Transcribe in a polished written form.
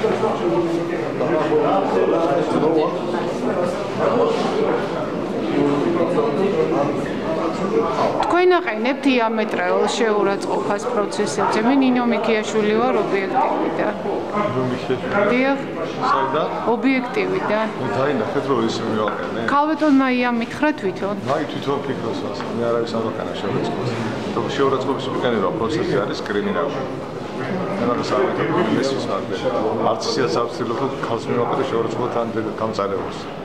თქვენ აყენებთ მეტრეველს შეურაცხყოფას პროცესებზე. მე ნინო მიქიაშვილი ვარ ობიექტივიდან. დიახ. საიდან? ობიექტივიდან. დაინახეთ რომ ისე მივაყენე. ქალბატონმა იამითხრა თვითონ. მაი თვითონ ფიქრობს ასე. მე არავის არ ვაყენა შეურაცხყოფას. თუმცა შეურაცხყოფის უყენება პროცესზე არის კრიმინალური. მაგას არ ვიტყვი მესმის მაგდე. არც ისეაც არ ვცდილობ რომ ქალს მივაყენო შეურაცხყოფთან გამწარებულს.